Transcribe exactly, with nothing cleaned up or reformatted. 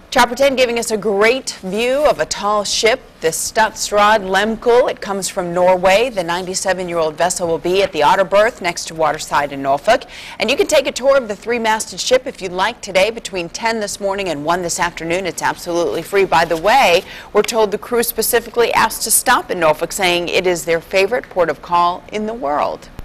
Chopper ten giving us a great view of a tall ship, the Statsrad Lemkull. It comes from Norway. The ninety-seven-year-old vessel will be at the Outer Berth next to Waterside in Norfolk. And you can take a tour of the three-masted ship if you'd like today between ten this morning and one this afternoon. It's absolutely free. By the way, we're told the crew specifically asked to stop in Norfolk, saying it is their favorite port of call in the world.